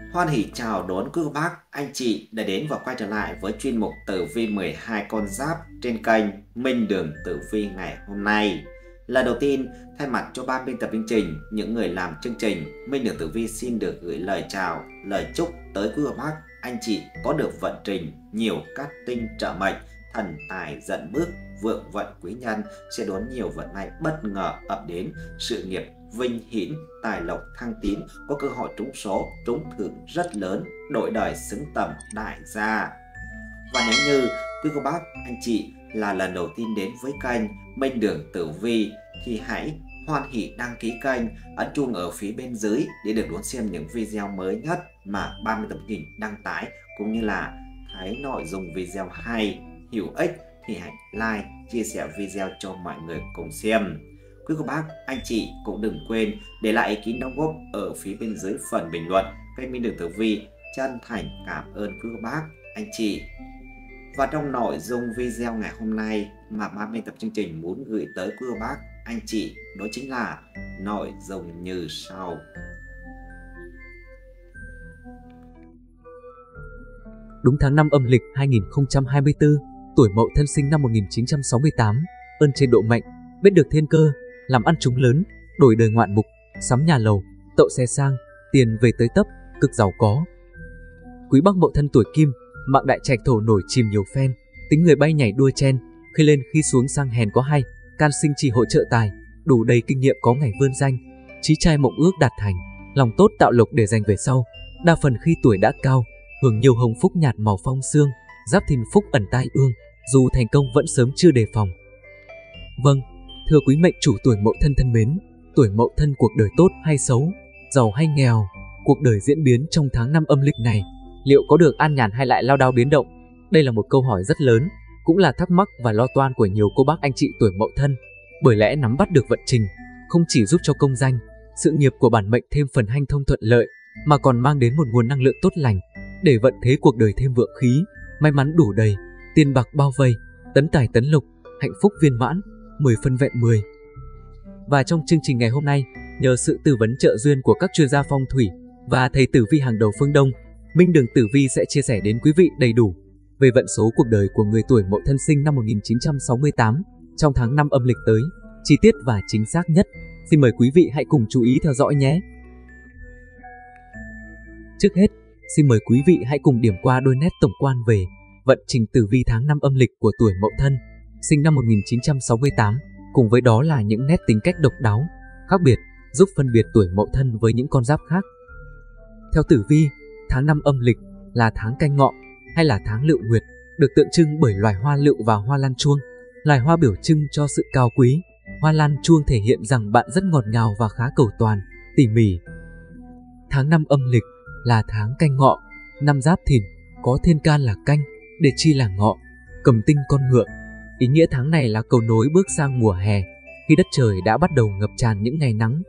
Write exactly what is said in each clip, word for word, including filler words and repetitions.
Hoan hỉ chào đón quý cô bác, anh chị đã đến và quay trở lại với chuyên mục tử vi mười hai con giáp trên kênh Minh Đường Tử Vi ngày hôm nay. Lần đầu tiên, thay mặt cho ban biên tập chương trình, những người làm chương trình, Minh Đường Tử Vi xin được gửi lời chào, lời chúc tới quý cô bác, anh chị có được vận trình nhiều cát tinh trợ mệnh, thần tài dẫn bước, vượng vận quý nhân, sẽ đón nhiều vận may bất ngờ ập đến, sự nghiệp vinh hiển, tài lộc thăng tiến, có cơ hội trúng số, trúng thưởng rất lớn, đổi đời xứng tầm đại gia. Và nếu như quý cô bác, anh chị là lần đầu tiên đến với kênh Minh Đường Tử Vi thì hãy hoan hỉ đăng ký kênh, ấn chuông ở phía bên dưới để được đón xem những video mới nhất mà ban biên tập chương trình đăng tải, cũng như là thấy nội dung video hay, hữu ích thì hãy like, chia sẻ video cho mọi người cùng xem. Quý cô bác, anh chị cũng đừng quên để lại ý kiến đóng góp ở phía bên dưới phần bình luận. Kênh Minh Đường Tử Vi chân thành cảm ơn quý cô bác, anh chị. Và trong nội dung video ngày hôm nay mà ban biên tập chương trình muốn gửi tới quý cô bác, anh chị, đó chính là nội dung như sau. Đúng tháng năm âm lịch hai nghìn không trăm hai mươi tư, tuổi Mậu Thân sinh năm một nghìn chín trăm sáu mươi tám, ơn trên độ mạnh, biết được thiên cơ, làm ăn trúng lớn, đổi đời ngoạn mục, sắm nhà lầu, tậu xe sang, tiền về tới tấp, cực giàu có. Quý Bác Mậu Thân tuổi Kim, mạng đại trạch thổ nổi chìm nhiều phen, tính người bay nhảy đua chen, khi lên khi xuống sang hèn có hay, can sinh trì hỗ trợ tài, đủ đầy kinh nghiệm có ngày vươn danh, chí trai mộng ước đạt thành, lòng tốt tạo lộc để dành về sau, đa phần khi tuổi đã cao, hưởng nhiều hồng phúc nhạt màu phong sương, giáp thìn phúc ẩn tai ương, dù thành công vẫn sớm chưa đề phòng. Vâng, thưa quý mệnh chủ tuổi Mậu Thân thân mến, tuổi Mậu Thân cuộc đời tốt hay xấu, giàu hay nghèo, cuộc đời diễn biến trong tháng năm âm lịch này, liệu có được an nhàn hay lại lao đao biến động? Đây là một câu hỏi rất lớn, cũng là thắc mắc và lo toan của nhiều cô bác anh chị tuổi Mậu Thân. Bởi lẽ nắm bắt được vận trình không chỉ giúp cho công danh, sự nghiệp của bản mệnh thêm phần hanh thông thuận lợi, mà còn mang đến một nguồn năng lượng tốt lành để vận thế cuộc đời thêm vượng khí, may mắn đủ đầy, tiền bạc bao vây, tấn tài tấn lộc, hạnh phúc viên mãn, mười phân vẹn mười. Và trong chương trình ngày hôm nay, nhờ sự tư vấn trợ duyên của các chuyên gia phong thủy và thầy tử vi hàng đầu phương Đông, Minh Đường Tử Vi sẽ chia sẻ đến quý vị đầy đủ về vận số cuộc đời của người tuổi Mậu Thân sinh năm một nghìn chín trăm sáu mươi tám trong tháng năm âm lịch tới, chi tiết và chính xác nhất. Xin mời quý vị hãy cùng chú ý theo dõi nhé. Trước hết, xin mời quý vị hãy cùng điểm qua đôi nét tổng quan về vận trình tử vi tháng năm âm lịch của tuổi Mậu Thân sinh năm một nghìn chín trăm sáu mươi tám, cùng với đó là những nét tính cách độc đáo, khác biệt, giúp phân biệt tuổi Mậu Thân với những con giáp khác. Theo tử vi, tháng năm âm lịch là tháng Canh Ngọ hay là tháng Lựu Nguyệt, được tượng trưng bởi loài hoa lựu và hoa lan chuông. Loài hoa biểu trưng cho sự cao quý, hoa lan chuông thể hiện rằng bạn rất ngọt ngào và khá cầu toàn, tỉ mỉ. Tháng năm âm lịch là tháng Canh Ngọ, năm Giáp Thìn, có thiên can là Canh, để chi là Ngọ, cầm tinh con ngựa. Ý nghĩa tháng này là cầu nối bước sang mùa hè, khi đất trời đã bắt đầu ngập tràn những ngày nắng.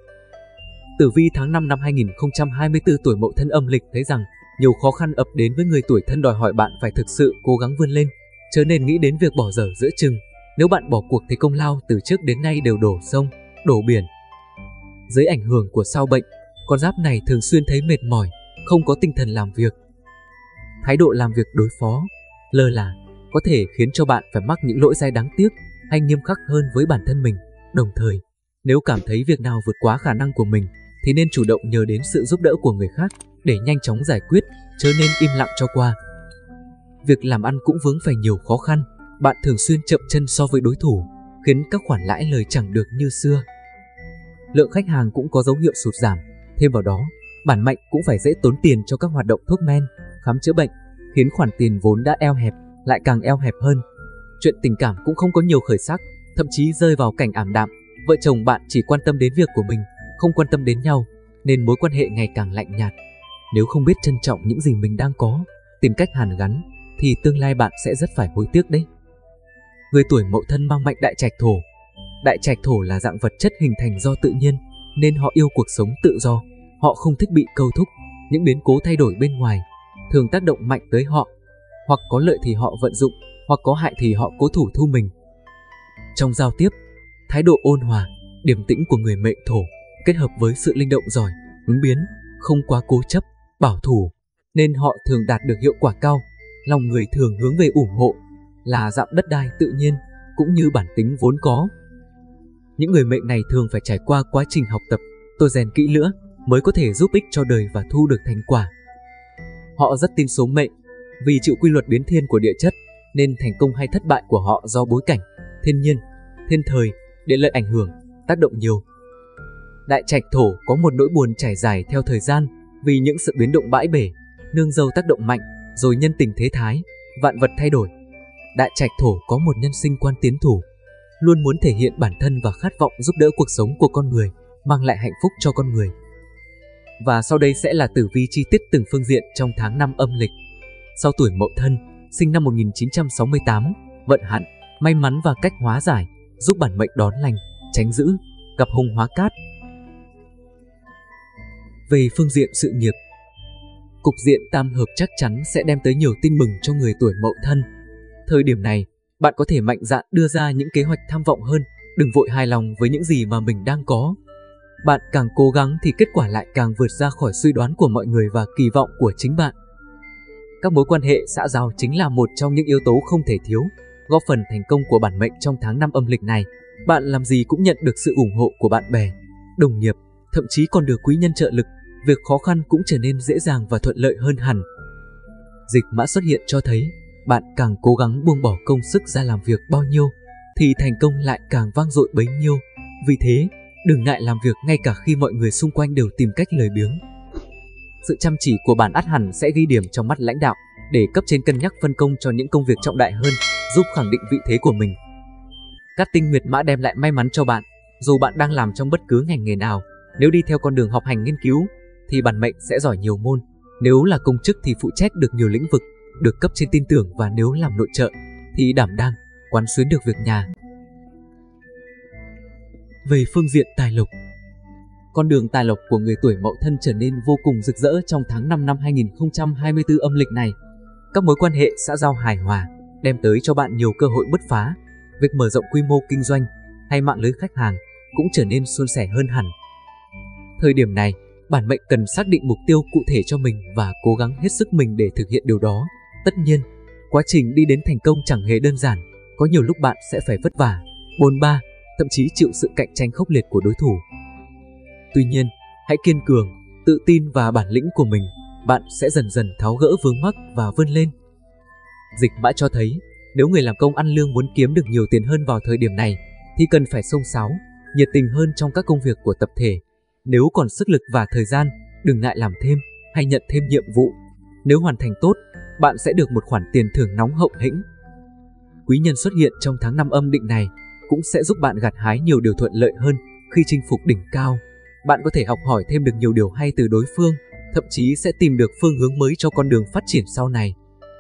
Tử vi tháng năm năm hai nghìn không trăm hai mươi tư tuổi Mậu Thân âm lịch thấy rằng nhiều khó khăn ập đến với người tuổi Thân, đòi hỏi bạn phải thực sự cố gắng vươn lên, chớ nên nghĩ đến việc bỏ dở giữa chừng. Nếu bạn bỏ cuộc thì công lao từ trước đến nay đều đổ sông, đổ biển. Dưới ảnh hưởng của sao bệnh, con giáp này thường xuyên thấy mệt mỏi, không có tinh thần làm việc. Thái độ làm việc đối phó, lơ là có thể khiến cho bạn phải mắc những lỗi sai đáng tiếc hay nghiêm khắc hơn với bản thân mình. Đồng thời, nếu cảm thấy việc nào vượt quá khả năng của mình thì nên chủ động nhờ đến sự giúp đỡ của người khác để nhanh chóng giải quyết, chớ nên im lặng cho qua. Việc làm ăn cũng vướng phải nhiều khó khăn, bạn thường xuyên chậm chân so với đối thủ, khiến các khoản lãi lời chẳng được như xưa. Lượng khách hàng cũng có dấu hiệu sụt giảm, thêm vào đó, bản mệnh cũng phải dễ tốn tiền cho các hoạt động thuốc men, khám chữa bệnh, khiến khoản tiền vốn đã eo hẹp lại càng eo hẹp hơn. Chuyện tình cảm cũng không có nhiều khởi sắc, thậm chí rơi vào cảnh ảm đạm. Vợ chồng bạn chỉ quan tâm đến việc của mình, không quan tâm đến nhau, nên mối quan hệ ngày càng lạnh nhạt. Nếu không biết trân trọng những gì mình đang có, tìm cách hàn gắn, thì tương lai bạn sẽ rất phải hối tiếc đấy. Người tuổi Mậu Thân mang mệnh đại trạch thổ. Đại trạch thổ là dạng vật chất hình thành do tự nhiên, nên họ yêu cuộc sống tự do. Họ không thích bị câu thúc, những biến cố thay đổi bên ngoài thường tác động mạnh tới họ, hoặc có lợi thì họ vận dụng, hoặc có hại thì họ cố thủ thu mình. Trong giao tiếp, thái độ ôn hòa, điềm tĩnh của người mệnh thổ kết hợp với sự linh động giỏi, ứng biến, không quá cố chấp, bảo thủ, nên họ thường đạt được hiệu quả cao. Lòng người thường hướng về ủng hộ là dạng đất đai tự nhiên cũng như bản tính vốn có. Những người mệnh này thường phải trải qua quá trình học tập, tôi rèn kỹ lưỡng mới có thể giúp ích cho đời và thu được thành quả. Họ rất tin số mệnh, vì chịu quy luật biến thiên của địa chất nên thành công hay thất bại của họ do bối cảnh, thiên nhiên, thiên thời, địa lợi ảnh hưởng, tác động nhiều. Đại trạch thổ có một nỗi buồn trải dài theo thời gian vì những sự biến động bãi bể, nương dâu tác động mạnh, rồi nhân tình thế thái, vạn vật thay đổi. Đại trạch thổ có một nhân sinh quan tiến thủ, luôn muốn thể hiện bản thân và khát vọng giúp đỡ cuộc sống của con người, mang lại hạnh phúc cho con người. Và sau đây sẽ là tử vi chi tiết từng phương diện trong tháng năm âm lịch. Sau tuổi Mậu Thân, sinh năm một nghìn chín trăm sáu mươi tám, vận hạn, may mắn và cách hóa giải, giúp bản mệnh đón lành, tránh dữ, gặp hung hóa cát. Về phương diện sự nghiệp, cục diện tam hợp chắc chắn sẽ đem tới nhiều tin mừng cho người tuổi Mậu Thân. Thời điểm này, bạn có thể mạnh dạn đưa ra những kế hoạch tham vọng hơn, đừng vội hài lòng với những gì mà mình đang có. Bạn càng cố gắng thì kết quả lại càng vượt ra khỏi suy đoán của mọi người và kỳ vọng của chính bạn. Các mối quan hệ xã giao chính là một trong những yếu tố không thể thiếu, góp phần thành công của bản mệnh trong tháng năm âm lịch này. Bạn làm gì cũng nhận được sự ủng hộ của bạn bè, đồng nghiệp, thậm chí còn được quý nhân trợ lực. Việc khó khăn cũng trở nên dễ dàng và thuận lợi hơn hẳn. Dịch mã xuất hiện cho thấy, bạn càng cố gắng buông bỏ công sức ra làm việc bao nhiêu, thì thành công lại càng vang dội bấy nhiêu. Vì thế, đừng ngại làm việc ngay cả khi mọi người xung quanh đều tìm cách lười biếng. Sự chăm chỉ của bạn ắt hẳn sẽ ghi điểm trong mắt lãnh đạo, để cấp trên cân nhắc phân công cho những công việc trọng đại hơn, giúp khẳng định vị thế của mình. Cát tinh nguyệt mã đem lại may mắn cho bạn, dù bạn đang làm trong bất cứ ngành nghề nào. Nếu đi theo con đường học hành nghiên cứu, thì bản mệnh sẽ giỏi nhiều môn. Nếu là công chức thì phụ trách được nhiều lĩnh vực, được cấp trên tin tưởng, và nếu làm nội trợ thì đảm đang, quán xuyến được việc nhà. Về phương diện tài lộc, con đường tài lộc của người tuổi Mậu Thân trở nên vô cùng rực rỡ trong tháng năm năm hai nghìn không trăm hai mươi tư âm lịch này. Các mối quan hệ xã giao hài hòa đem tới cho bạn nhiều cơ hội bứt phá. Việc mở rộng quy mô kinh doanh hay mạng lưới khách hàng cũng trở nên suôn sẻ hơn hẳn. Thời điểm này, bản mệnh cần xác định mục tiêu cụ thể cho mình và cố gắng hết sức mình để thực hiện điều đó. Tất nhiên, quá trình đi đến thành công chẳng hề đơn giản, có nhiều lúc bạn sẽ phải vất vả, bôn ba, thậm chí chịu sự cạnh tranh khốc liệt của đối thủ. Tuy nhiên, hãy kiên cường, tự tin và bản lĩnh của mình, bạn sẽ dần dần tháo gỡ vướng mắc và vươn lên. Dịch mã cho thấy, nếu người làm công ăn lương muốn kiếm được nhiều tiền hơn vào thời điểm này, thì cần phải xông xáo, nhiệt tình hơn trong các công việc của tập thể. Nếu còn sức lực và thời gian, đừng ngại làm thêm hay nhận thêm nhiệm vụ. Nếu hoàn thành tốt, bạn sẽ được một khoản tiền thưởng nóng hậu hĩnh. Quý nhân xuất hiện trong tháng năm âm định này cũng sẽ giúp bạn gặt hái nhiều điều thuận lợi hơn khi chinh phục đỉnh cao. Bạn có thể học hỏi thêm được nhiều điều hay từ đối phương, thậm chí sẽ tìm được phương hướng mới cho con đường phát triển sau này.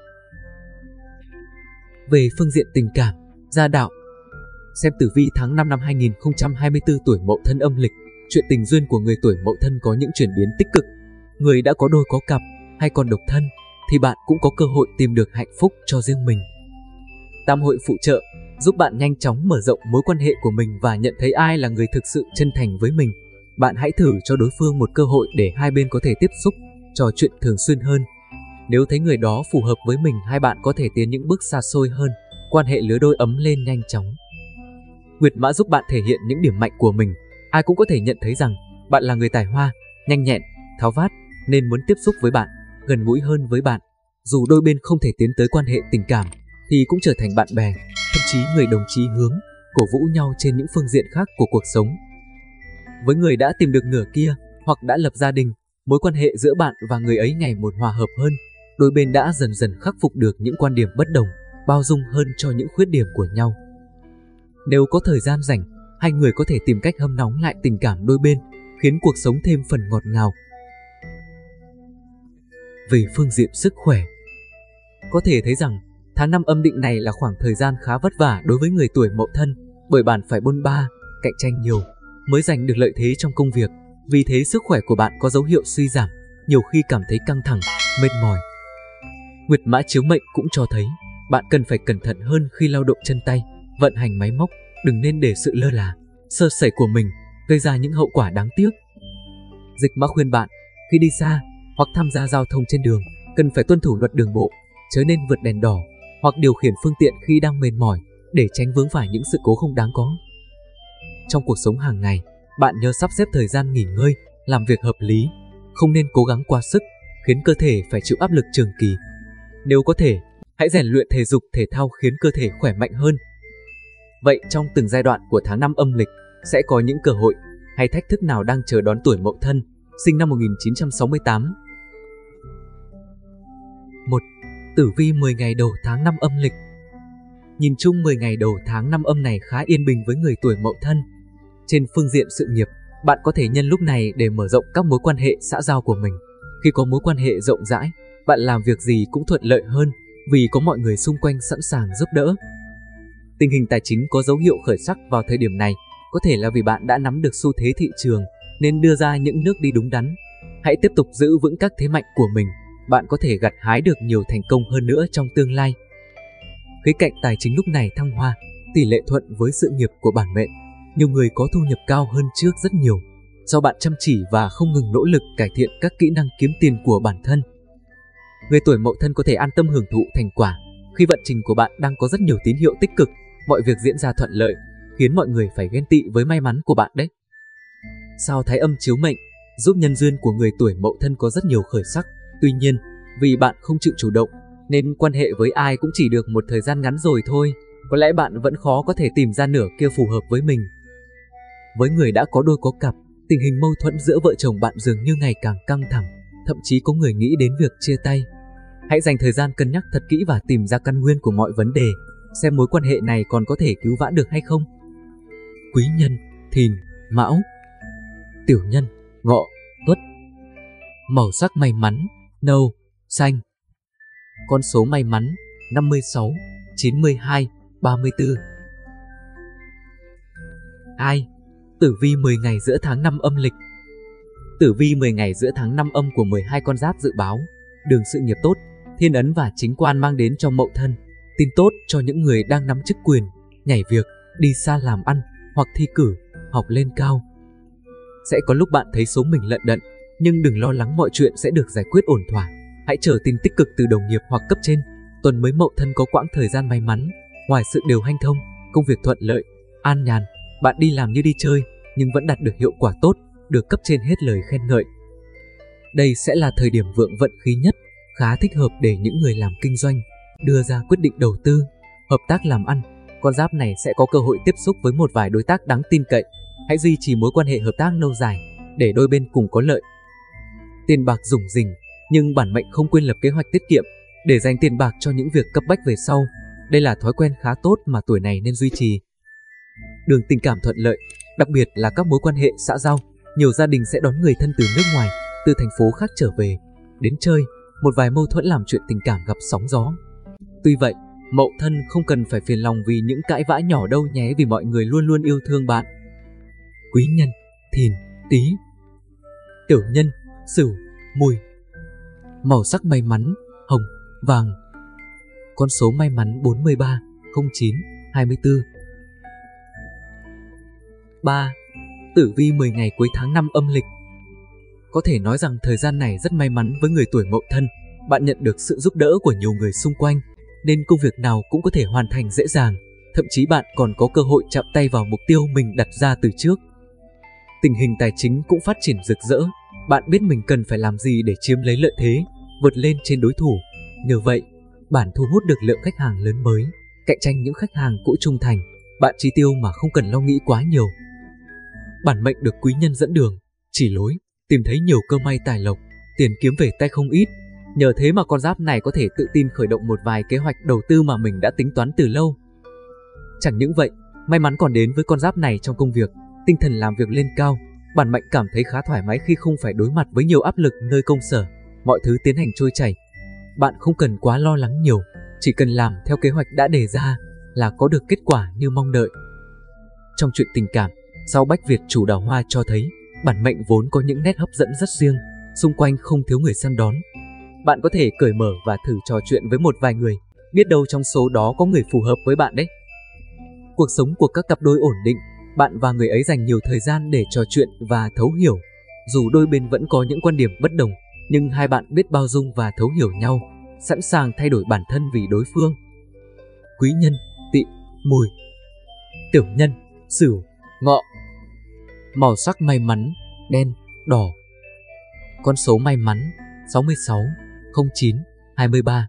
Về phương diện tình cảm, gia đạo, xem tử vi tháng năm năm hai nghìn không trăm hai mươi tư tuổi Mậu Thân âm lịch. Chuyện tình duyên của người tuổi Mậu Thân có những chuyển biến tích cực. Người đã có đôi có cặp hay còn độc thân thì bạn cũng có cơ hội tìm được hạnh phúc cho riêng mình. Tam hội phụ trợ giúp bạn nhanh chóng mở rộng mối quan hệ của mình và nhận thấy ai là người thực sự chân thành với mình. Bạn hãy thử cho đối phương một cơ hội để hai bên có thể tiếp xúc, trò chuyện thường xuyên hơn. Nếu thấy người đó phù hợp với mình, hai bạn có thể tiến những bước xa xôi hơn, quan hệ lứa đôi ấm lên nhanh chóng. Nguyệt mã giúp bạn thể hiện những điểm mạnh của mình. Ai cũng có thể nhận thấy rằng bạn là người tài hoa, nhanh nhẹn, tháo vát, nên muốn tiếp xúc với bạn, gần gũi hơn với bạn. Dù đôi bên không thể tiến tới quan hệ tình cảm, thì cũng trở thành bạn bè, thậm chí người đồng chí hướng, cổ vũ nhau trên những phương diện khác của cuộc sống. Với người đã tìm được nửa kia hoặc đã lập gia đình, mối quan hệ giữa bạn và người ấy ngày một hòa hợp hơn. Đôi bên đã dần dần khắc phục được những quan điểm bất đồng, bao dung hơn cho những khuyết điểm của nhau. Nếu có thời gian rảnh, hai người có thể tìm cách hâm nóng lại tình cảm đôi bên, khiến cuộc sống thêm phần ngọt ngào. Về phương diện sức khỏe, có thể thấy rằng tháng năm âm định này là khoảng thời gian khá vất vả đối với người tuổi Mậu Thân, bởi bạn phải bôn ba, cạnh tranh nhiều mới giành được lợi thế trong công việc. Vì thế sức khỏe của bạn có dấu hiệu suy giảm, nhiều khi cảm thấy căng thẳng, mệt mỏi. Nguyệt mã chiếu mệnh cũng cho thấy bạn cần phải cẩn thận hơn khi lao động chân tay, vận hành máy móc, đừng nên để sự lơ là, sơ sẩy của mình gây ra những hậu quả đáng tiếc. Dịch mã khuyên bạn khi đi xa hoặc tham gia giao thông trên đường, cần phải tuân thủ luật đường bộ, chớ nên vượt đèn đỏ hoặc điều khiển phương tiện khi đang mệt mỏi để tránh vướng phải những sự cố không đáng có. Trong cuộc sống hàng ngày, bạn nhớ sắp xếp thời gian nghỉ ngơi, làm việc hợp lý, không nên cố gắng quá sức, khiến cơ thể phải chịu áp lực trường kỳ. Nếu có thể, hãy rèn luyện thể dục thể thao khiến cơ thể khỏe mạnh hơn. Vậy trong từng giai đoạn của tháng năm âm lịch, sẽ có những cơ hội hay thách thức nào đang chờ đón tuổi Mậu Thân, sinh năm một nghìn chín trăm sáu mươi tám? một. Tử vi mười ngày đầu tháng năm âm lịch. Nhìn chung mười ngày đầu tháng năm âm này khá yên bình với người tuổi Mậu Thân. Trên phương diện sự nghiệp, bạn có thể nhân lúc này để mở rộng các mối quan hệ xã giao của mình. Khi có mối quan hệ rộng rãi, bạn làm việc gì cũng thuận lợi hơn vì có mọi người xung quanh sẵn sàng giúp đỡ. Tình hình tài chính có dấu hiệu khởi sắc vào thời điểm này, có thể là vì bạn đã nắm được xu thế thị trường nên đưa ra những nước đi đúng đắn. Hãy tiếp tục giữ vững các thế mạnh của mình, bạn có thể gặt hái được nhiều thành công hơn nữa trong tương lai. Khía cạnh tài chính lúc này thăng hoa, tỷ lệ thuận với sự nghiệp của bản mệnh. Nhiều người có thu nhập cao hơn trước rất nhiều, do bạn chăm chỉ và không ngừng nỗ lực cải thiện các kỹ năng kiếm tiền của bản thân. Người tuổi Mậu Thân có thể an tâm hưởng thụ thành quả khi vận trình của bạn đang có rất nhiều tín hiệu tích cực, mọi việc diễn ra thuận lợi, khiến mọi người phải ghen tị với may mắn của bạn đấy. Sao Thái Âm chiếu mệnh giúp nhân duyên của người tuổi Mậu Thân có rất nhiều khởi sắc. Tuy nhiên, vì bạn không chịu chủ động nên quan hệ với ai cũng chỉ được một thời gian ngắn rồi thôi. Có lẽ bạn vẫn khó có thể tìm ra nửa kia phù hợp với mình. Với người đã có đôi có cặp, tình hình mâu thuẫn giữa vợ chồng bạn dường như ngày càng căng thẳng, thậm chí có người nghĩ đến việc chia tay. Hãy dành thời gian cân nhắc thật kỹ và tìm ra căn nguyên của mọi vấn đề, xem mối quan hệ này còn có thể cứu vãn được hay không. Quý nhân: Thìn, Mão. Tiểu nhân: Ngọ, Tuất. Màu sắc may mắn: nâu, xanh. Con số may mắn: năm mươi sáu, chín mươi hai, ba mươi tư. Ai? Tử vi mười ngày giữa tháng năm âm lịch. Tử vi mười ngày giữa tháng năm âm của mười hai con giáp dự báo đường sự nghiệp tốt, thiên ấn và chính quan mang đến cho Mậu Thân. Tin tốt cho những người đang nắm chức quyền, nhảy việc, đi xa làm ăn hoặc thi cử, học lên cao. Sẽ có lúc bạn thấy số mình lận đận, nhưng đừng lo lắng, mọi chuyện sẽ được giải quyết ổn thỏa. Hãy chờ tin tích cực từ đồng nghiệp hoặc cấp trên. Tuần mới Mậu Thân có quãng thời gian may mắn, ngoài sự đều hanh thông, công việc thuận lợi, an nhàn. Bạn đi làm như đi chơi, nhưng vẫn đạt được hiệu quả tốt, được cấp trên hết lời khen ngợi. Đây sẽ là thời điểm vượng vận khí nhất, khá thích hợp để những người làm kinh doanh đưa ra quyết định đầu tư, hợp tác làm ăn. Con giáp này sẽ có cơ hội tiếp xúc với một vài đối tác đáng tin cậy. Hãy duy trì mối quan hệ hợp tác lâu dài để đôi bên cùng có lợi. Tiền bạc rủng rỉnh, nhưng bản mệnh không quên lập kế hoạch tiết kiệm để dành tiền bạc cho những việc cấp bách về sau. Đây là thói quen khá tốt mà tuổi này nên duy trì. Đường tình cảm thuận lợi, đặc biệt là các mối quan hệ xã giao. Nhiều gia đình sẽ đón người thân từ nước ngoài, từ thành phố khác trở về, đến chơi. Một vài mâu thuẫn làm chuyện tình cảm gặp sóng gió. Tuy vậy, Mậu Thân không cần phải phiền lòng vì những cãi vã nhỏ đâu nhé, vì mọi người luôn luôn yêu thương bạn. Quý nhân: Thìn, Tý. Tiểu nhân: Sửu, Mùi. Màu sắc may mắn: hồng, vàng. Con số may mắn bốn mươi ba, không chín, hai mươi tư. ba. Tử vi mười ngày cuối tháng năm âm lịch. Có thể nói rằng thời gian này rất may mắn với người tuổi Mậu Thân. Bạn nhận được sự giúp đỡ của nhiều người xung quanh, nên công việc nào cũng có thể hoàn thành dễ dàng. Thậm chí bạn còn có cơ hội chạm tay vào mục tiêu mình đặt ra từ trước. Tình hình tài chính cũng phát triển rực rỡ. Bạn biết mình cần phải làm gì để chiếm lấy lợi thế, vượt lên trên đối thủ. Nhờ vậy, bạn thu hút được lượng khách hàng lớn mới, cạnh tranh những khách hàng cũ trung thành. Bạn chi tiêu mà không cần lo nghĩ quá nhiều. Bản mệnh được quý nhân dẫn đường, chỉ lối, tìm thấy nhiều cơ may tài lộc, tiền kiếm về tay không ít. Nhờ thế mà con giáp này có thể tự tin khởi động một vài kế hoạch đầu tư mà mình đã tính toán từ lâu. Chẳng những vậy, may mắn còn đến với con giáp này trong công việc, tinh thần làm việc lên cao. Bản mệnh cảm thấy khá thoải mái khi không phải đối mặt với nhiều áp lực nơi công sở, mọi thứ tiến hành trôi chảy. Bạn không cần quá lo lắng nhiều, chỉ cần làm theo kế hoạch đã đề ra là có được kết quả như mong đợi. Trong chuyện tình cảm, sao Bách Việt chủ đào hoa cho thấy bản mệnh vốn có những nét hấp dẫn rất riêng, xung quanh không thiếu người săn đón. Bạn có thể cởi mở và thử trò chuyện với một vài người, biết đâu trong số đó có người phù hợp với bạn đấy. Cuộc sống của các cặp đôi ổn định, bạn và người ấy dành nhiều thời gian để trò chuyện và thấu hiểu. Dù đôi bên vẫn có những quan điểm bất đồng, nhưng hai bạn biết bao dung và thấu hiểu nhau, sẵn sàng thay đổi bản thân vì đối phương. Quý nhân, Tỵ, Mùi. Tiểu nhân, Sửu, Ngọ. Màu sắc may mắn, đen, đỏ. Con số may mắn, sáu mươi sáu, không chín, hai mươi ba.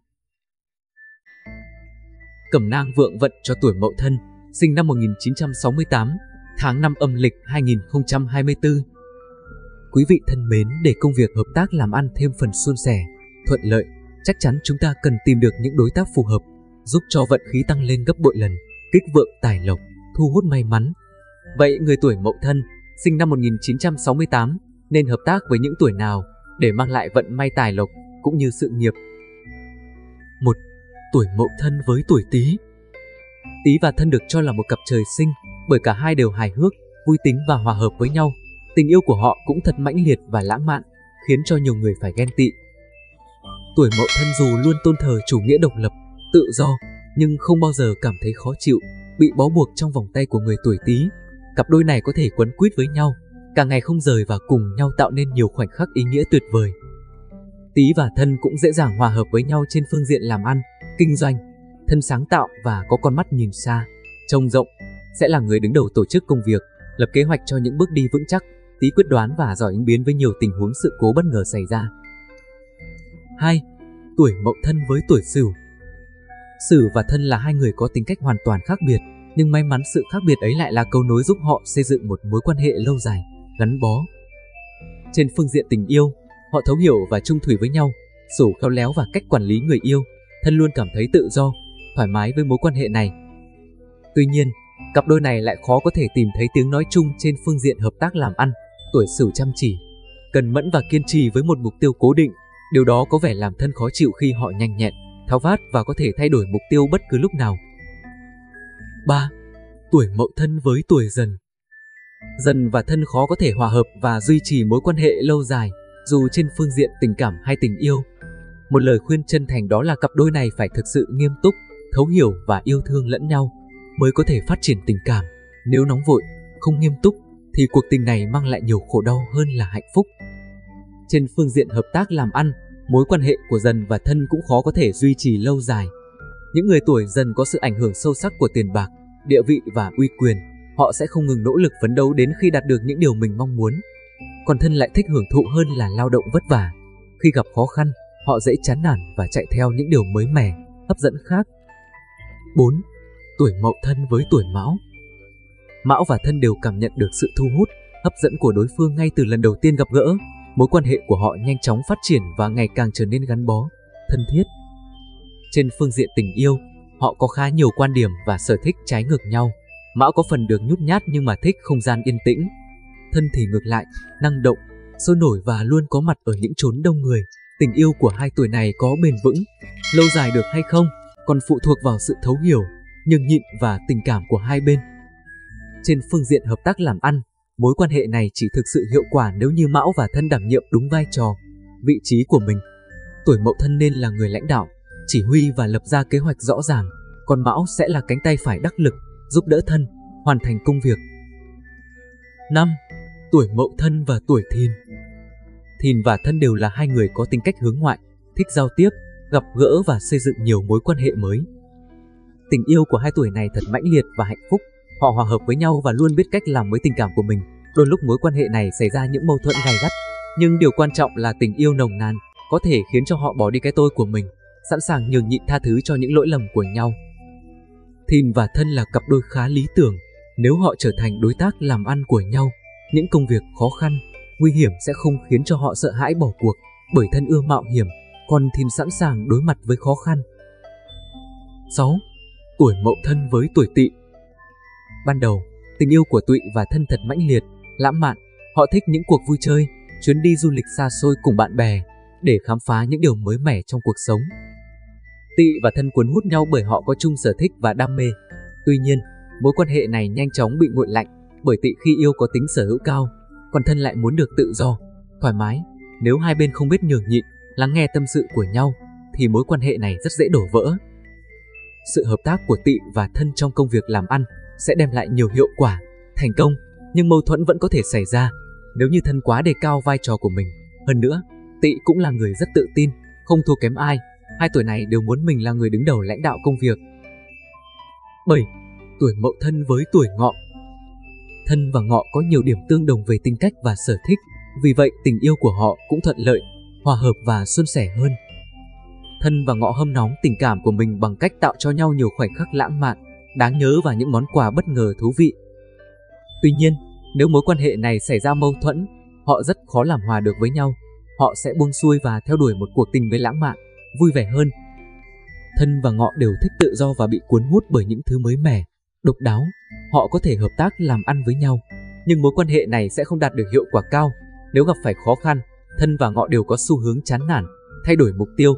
Cẩm nang vượng vận cho tuổi Mậu Thân, sinh năm một nghìn chín trăm sáu mươi tám, tháng năm âm lịch hai nghìn không trăm hai mươi tư. Quý vị thân mến, để công việc hợp tác làm ăn thêm phần suôn sẻ, thuận lợi, chắc chắn chúng ta cần tìm được những đối tác phù hợp, giúp cho vận khí tăng lên gấp bội lần, kích vượng tài lộc, thu hút may mắn. Vậy người tuổi Mậu Thân, sinh năm một nghìn chín trăm sáu mươi tám, nên hợp tác với những tuổi nào để mang lại vận may tài lộc cũng như sự nghiệp? một. Tuổi Mậu Thân với tuổi Tý. Tý và Thân được cho là một cặp trời sinh, bởi cả hai đều hài hước, vui tính và hòa hợp với nhau. Tình yêu của họ cũng thật mãnh liệt và lãng mạn, khiến cho nhiều người phải ghen tị. Tuổi Mậu Thân dù luôn tôn thờ chủ nghĩa độc lập, tự do, nhưng không bao giờ cảm thấy khó chịu, bị bó buộc trong vòng tay của người tuổi Tý. Cặp đôi này có thể quấn quýt với nhau, cả ngày không rời và cùng nhau tạo nên nhiều khoảnh khắc ý nghĩa tuyệt vời. Tý và Thân cũng dễ dàng hòa hợp với nhau trên phương diện làm ăn, kinh doanh. Thân sáng tạo và có con mắt nhìn xa, trông rộng, sẽ là người đứng đầu tổ chức công việc, lập kế hoạch cho những bước đi vững chắc. Tý quyết đoán và giỏi ứng biến với nhiều tình huống sự cố bất ngờ xảy ra. hai. Tuổi Mậu Thân với tuổi Sửu. Sửu và Thân là hai người có tính cách hoàn toàn khác biệt, nhưng may mắn sự khác biệt ấy lại là cầu nối giúp họ xây dựng một mối quan hệ lâu dài, gắn bó. Trên phương diện tình yêu, họ thấu hiểu và chung thủy với nhau, Sửu khéo léo và cách quản lý người yêu, Thân luôn cảm thấy tự do, thoải mái với mối quan hệ này. Tuy nhiên, cặp đôi này lại khó có thể tìm thấy tiếng nói chung trên phương diện hợp tác làm ăn. Tuổi Sửu chăm chỉ, cần mẫn và kiên trì với một mục tiêu cố định, điều đó có vẻ làm Thân khó chịu khi họ nhanh nhẹn, tháo vát và có thể thay đổi mục tiêu bất cứ lúc nào. ba. Tuổi Mậu Thân với tuổi Dần. Dần và Thân khó có thể hòa hợp và duy trì mối quan hệ lâu dài, dù trên phương diện tình cảm hay tình yêu. Một lời khuyên chân thành đó là cặp đôi này phải thực sự nghiêm túc, thấu hiểu và yêu thương lẫn nhau, mới có thể phát triển tình cảm. Nếu nóng vội, không nghiêm túc, thì cuộc tình này mang lại nhiều khổ đau hơn là hạnh phúc. Trên phương diện hợp tác làm ăn, mối quan hệ của Dần và Thân cũng khó có thể duy trì lâu dài. Những người tuổi Dần có sự ảnh hưởng sâu sắc của tiền bạc, địa vị và uy quyền, họ sẽ không ngừng nỗ lực phấn đấu đến khi đạt được những điều mình mong muốn. Còn Thân lại thích hưởng thụ hơn là lao động vất vả. Khi gặp khó khăn, họ dễ chán nản và chạy theo những điều mới mẻ, hấp dẫn khác. bốn. Tuổi Mậu Thân với tuổi Mão. Mão và Thân đều cảm nhận được sự thu hút, hấp dẫn của đối phương ngay từ lần đầu tiên gặp gỡ. Mối quan hệ của họ nhanh chóng phát triển và ngày càng trở nên gắn bó, thân thiết. Trên phương diện tình yêu, họ có khá nhiều quan điểm và sở thích trái ngược nhau. Mão có phần được nhút nhát nhưng mà thích không gian yên tĩnh. Thân thì ngược lại, năng động, sôi nổi và luôn có mặt ở những chốn đông người. Tình yêu của hai tuổi này có bền vững, lâu dài được hay không còn phụ thuộc vào sự thấu hiểu, nhường nhịn và tình cảm của hai bên. Trên phương diện hợp tác làm ăn, mối quan hệ này chỉ thực sự hiệu quả nếu như Mão và Thân đảm nhiệm đúng vai trò, vị trí của mình. Tuổi Mậu Thân nên là người lãnh đạo, chỉ huy và lập ra kế hoạch rõ ràng, còn Mão sẽ là cánh tay phải đắc lực, giúp đỡ Thân hoàn thành công việc. năm. Tuổi Mậu Thân và tuổi Thìn. Thìn và Thân đều là hai người có tính cách hướng ngoại, thích giao tiếp, gặp gỡ và xây dựng nhiều mối quan hệ mới. Tình yêu của hai tuổi này thật mãnh liệt và hạnh phúc, họ hòa hợp với nhau và luôn biết cách làm mới tình cảm của mình. Đôi lúc mối quan hệ này xảy ra những mâu thuẫn gay gắt, nhưng điều quan trọng là tình yêu nồng nàn có thể khiến cho họ bỏ đi cái tôi của mình, sẵn sàng nhường nhịn tha thứ cho những lỗi lầm của nhau. Thìn và Thân là cặp đôi khá lý tưởng, nếu họ trở thành đối tác làm ăn của nhau, những công việc khó khăn, nguy hiểm sẽ không khiến cho họ sợ hãi bỏ cuộc, bởi Thân ưa mạo hiểm, còn Thìn sẵn sàng đối mặt với khó khăn. sáu. Tuổi Mậu Thân với tuổi Tỵ. Ban đầu, tình yêu của Tỵ và Thân thật mãnh liệt, lãng mạn, họ thích những cuộc vui chơi, chuyến đi du lịch xa xôi cùng bạn bè, để khám phá những điều mới mẻ trong cuộc sống. Tỵ và Thân cuốn hút nhau bởi họ có chung sở thích và đam mê. Tuy nhiên, mối quan hệ này nhanh chóng bị nguội lạnh, bởi Tỵ khi yêu có tính sở hữu cao, còn Thân lại muốn được tự do, thoải mái. Nếu hai bên không biết nhường nhịn, lắng nghe tâm sự của nhau, thì mối quan hệ này rất dễ đổ vỡ. Sự hợp tác của Tỵ và Thân trong công việc làm ăn sẽ đem lại nhiều hiệu quả, thành công, nhưng mâu thuẫn vẫn có thể xảy ra nếu như Thân quá đề cao vai trò của mình. Hơn nữa, Tỵ cũng là người rất tự tin, không thua kém ai. Hai tuổi này đều muốn mình là người đứng đầu lãnh đạo công việc. bảy. Tuổi Mậu Thân với tuổi Ngọ. Thân và Ngọ có nhiều điểm tương đồng về tính cách và sở thích, vì vậy tình yêu của họ cũng thuận lợi, hòa hợp và suôn sẻ hơn. Thân và Ngọ hâm nóng tình cảm của mình bằng cách tạo cho nhau nhiều khoảnh khắc lãng mạn, đáng nhớ và những món quà bất ngờ thú vị. Tuy nhiên, nếu mối quan hệ này xảy ra mâu thuẫn, họ rất khó làm hòa được với nhau. Họ sẽ buông xuôi và theo đuổi một cuộc tình với lãng mạn, vui vẻ hơn. Thân và Ngọ đều thích tự do và bị cuốn hút bởi những thứ mới mẻ, độc đáo. Họ có thể hợp tác làm ăn với nhau, nhưng mối quan hệ này sẽ không đạt được hiệu quả cao. Nếu gặp phải khó khăn, Thân và Ngọ đều có xu hướng chán nản, thay đổi mục tiêu.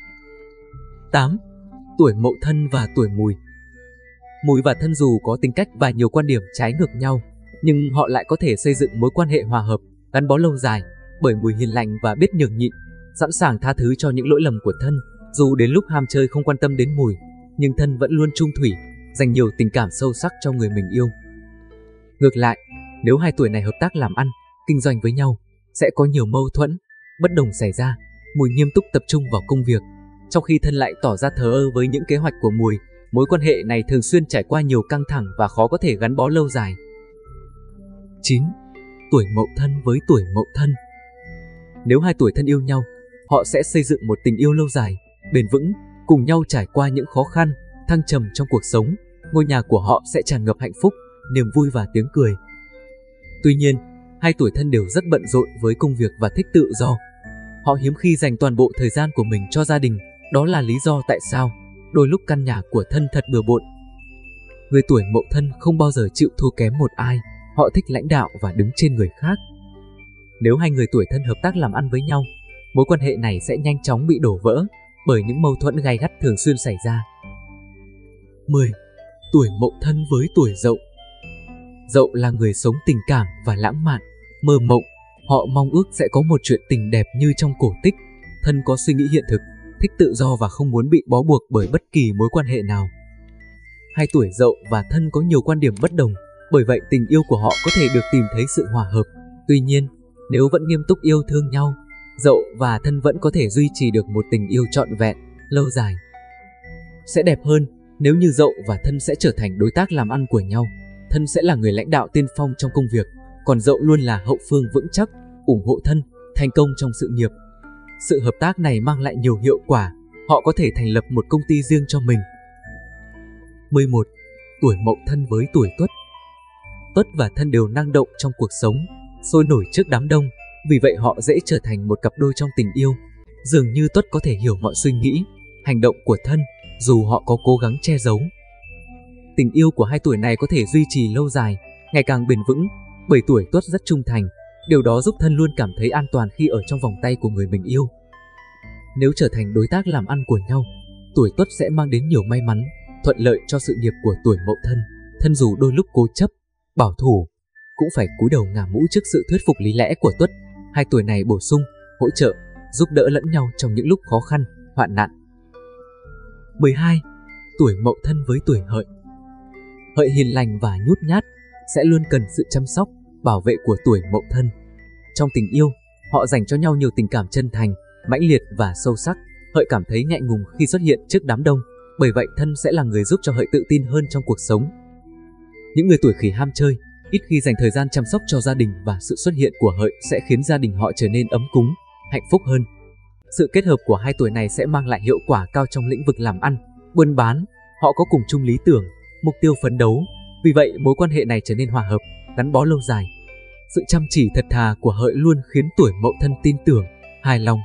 tám. Tuổi Mậu Thân và tuổi Mùi. Mùi và Thân dù có tính cách và nhiều quan điểm trái ngược nhau, nhưng họ lại có thể xây dựng mối quan hệ hòa hợp, gắn bó lâu dài, bởi Mùi hiền lành và biết nhường nhịn, sẵn sàng tha thứ cho những lỗi lầm của Thân. Dù đến lúc ham chơi không quan tâm đến Mùi, nhưng Thân vẫn luôn trung thủy, dành nhiều tình cảm sâu sắc cho người mình yêu. Ngược lại, nếu hai tuổi này hợp tác làm ăn, kinh doanh với nhau, sẽ có nhiều mâu thuẫn, bất đồng xảy ra. Mùi nghiêm túc tập trung vào công việc, trong khi Thân lại tỏ ra thờ ơ với những kế hoạch của Mùi. Mối quan hệ này thường xuyên trải qua nhiều căng thẳng và khó có thể gắn bó lâu dài. chín. Tuổi Mậu Thân với tuổi Mậu Thân. Nếu hai tuổi thân yêu nhau, họ sẽ xây dựng một tình yêu lâu dài, bền vững, cùng nhau trải qua những khó khăn, thăng trầm trong cuộc sống. Ngôi nhà của họ sẽ tràn ngập hạnh phúc, niềm vui và tiếng cười. Tuy nhiên, hai tuổi thân đều rất bận rộn với công việc và thích tự do. Họ hiếm khi dành toàn bộ thời gian của mình cho gia đình. Đó là lý do tại sao đôi lúc căn nhà của Thân thật bừa bộn. Người tuổi Mậu Thân không bao giờ chịu thua kém một ai. Họ thích lãnh đạo và đứng trên người khác. Nếu hai người tuổi Thân hợp tác làm ăn với nhau, mối quan hệ này sẽ nhanh chóng bị đổ vỡ bởi những mâu thuẫn gay gắt thường xuyên xảy ra. mười. Tuổi Mậu Thân với tuổi Dậu. Dậu là người sống tình cảm và lãng mạn, mơ mộng. Họ mong ước sẽ có một chuyện tình đẹp như trong cổ tích. Thân có suy nghĩ hiện thực, thích tự do và không muốn bị bó buộc bởi bất kỳ mối quan hệ nào. Hai tuổi Dậu và Thân có nhiều quan điểm bất đồng, bởi vậy tình yêu của họ có thể được tìm thấy sự hòa hợp. Tuy nhiên, nếu vẫn nghiêm túc yêu thương nhau, Dậu và Thân vẫn có thể duy trì được một tình yêu trọn vẹn, lâu dài. Sẽ đẹp hơn nếu như Dậu và Thân sẽ trở thành đối tác làm ăn của nhau. Thân sẽ là người lãnh đạo tiên phong trong công việc, còn Dậu luôn là hậu phương vững chắc, ủng hộ Thân thành công trong sự nghiệp. Sự hợp tác này mang lại nhiều hiệu quả, họ có thể thành lập một công ty riêng cho mình. mười một. Tuổi Mậu Thân với tuổi Tuất. Tuất và Thân đều năng động trong cuộc sống, sôi nổi trước đám đông, vì vậy họ dễ trở thành một cặp đôi trong tình yêu. Dường như Tuất có thể hiểu mọi suy nghĩ, hành động của Thân, dù họ có cố gắng che giấu. Tình yêu của hai tuổi này có thể duy trì lâu dài, ngày càng bền vững, bởi tuổi Tuất rất trung thành. Điều đó giúp Thân luôn cảm thấy an toàn khi ở trong vòng tay của người mình yêu. Nếu trở thành đối tác làm ăn của nhau, tuổi Tuất sẽ mang đến nhiều may mắn, thuận lợi cho sự nghiệp của tuổi Mậu Thân. Thân dù đôi lúc cố chấp, bảo thủ, cũng phải cúi đầu ngả mũ trước sự thuyết phục lý lẽ của Tuất. Hai tuổi này bổ sung, hỗ trợ, giúp đỡ lẫn nhau trong những lúc khó khăn, hoạn nạn. mười hai. Tuổi Mậu Thân với tuổi Hợi. Hợi hiền lành và nhút nhát, sẽ luôn cần sự chăm sóc, bảo vệ của tuổi Mậu Thân. Trong tình yêu, họ dành cho nhau nhiều tình cảm chân thành, mãnh liệt và sâu sắc. Hợi cảm thấy ngại ngùng khi xuất hiện trước đám đông, bởi vậy Thân sẽ là người giúp cho Hợi tự tin hơn trong cuộc sống. Những người tuổi Khỉ ham chơi, ít khi dành thời gian chăm sóc cho gia đình, và sự xuất hiện của Hợi sẽ khiến gia đình họ trở nên ấm cúng, hạnh phúc hơn. Sự kết hợp của hai tuổi này sẽ mang lại hiệu quả cao trong lĩnh vực làm ăn, buôn bán. Họ có cùng chung lý tưởng, mục tiêu phấn đấu, vì vậy mối quan hệ này trở nên hòa hợp, gắn bó lâu dài. Sự chăm chỉ thật thà của Hợi luôn khiến tuổi Mậu Thân tin tưởng, hài lòng.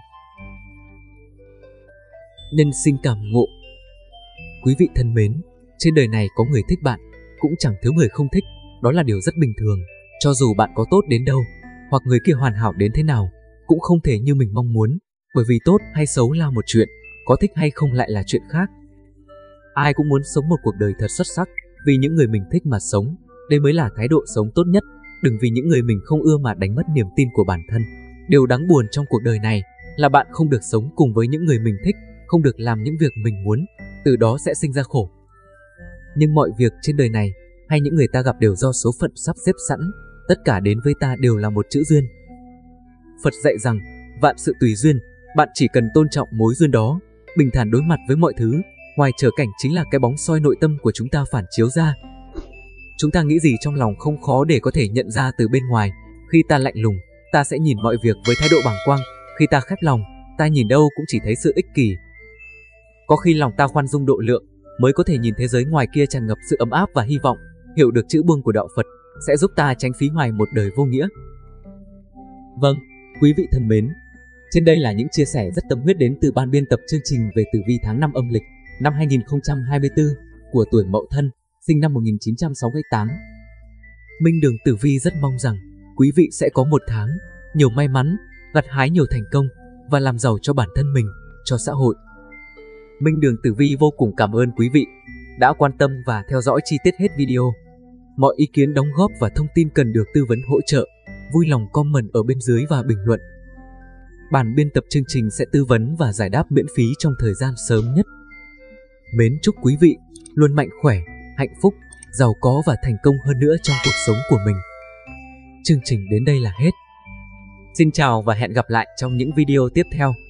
Nhân sinh cảm ngộ. Quý vị thân mến, trên đời này có người thích bạn, cũng chẳng thiếu người không thích. Đó là điều rất bình thường. Cho dù bạn có tốt đến đâu, hoặc người kia hoàn hảo đến thế nào, cũng không thể như mình mong muốn. Bởi vì tốt hay xấu là một chuyện, có thích hay không lại là chuyện khác. Ai cũng muốn sống một cuộc đời thật xuất sắc, vì những người mình thích mà sống. Đây mới là thái độ sống tốt nhất. Đừng vì những người mình không ưa mà đánh mất niềm tin của bản thân. Điều đáng buồn trong cuộc đời này là bạn không được sống cùng với những người mình thích, không được làm những việc mình muốn, từ đó sẽ sinh ra khổ. Nhưng mọi việc trên đời này hay những người ta gặp đều do số phận sắp xếp sẵn, tất cả đến với ta đều là một chữ duyên. Phật dạy rằng, Vạn sự tùy duyên, bạn chỉ cần tôn trọng mối duyên đó, bình thản đối mặt với mọi thứ. Ngoài trở cảnh chính là cái bóng soi nội tâm của chúng ta phản chiếu ra. Chúng ta nghĩ gì trong lòng không khó để có thể nhận ra từ bên ngoài. Khi ta lạnh lùng, ta sẽ nhìn mọi việc với thái độ bàng quang. Khi ta khép lòng, ta nhìn đâu cũng chỉ thấy sự ích kỷ. Có khi lòng ta khoan dung độ lượng, mới có thể nhìn thế giới ngoài kia tràn ngập sự ấm áp và hy vọng. Hiểu được chữ buông của đạo Phật sẽ giúp ta tránh phí hoài một đời vô nghĩa. Vâng, quý vị thân mến, trên đây là những chia sẻ rất tâm huyết đến từ ban biên tập chương trình về tử vi tháng năm âm lịch năm hai nghìn không trăm hai mươi tư của tuổi Mậu Thân, sinh năm một nghìn chín trăm sáu mươi tám. Minh Đường Tử Vi rất mong rằng quý vị sẽ có một tháng nhiều may mắn, gặt hái nhiều thành công và làm giàu cho bản thân mình, cho xã hội. Minh Đường Tử Vi vô cùng cảm ơn quý vị đã quan tâm và theo dõi chi tiết hết video. Mọi ý kiến đóng góp và thông tin cần được tư vấn hỗ trợ, vui lòng comment ở bên dưới và bình luận. Ban biên tập chương trình sẽ tư vấn và giải đáp miễn phí trong thời gian sớm nhất. Mến chúc quý vị luôn mạnh khỏe, hạnh phúc, giàu có và thành công hơn nữa trong cuộc sống của mình. Chương trình đến đây là hết. Xin chào và hẹn gặp lại trong những video tiếp theo.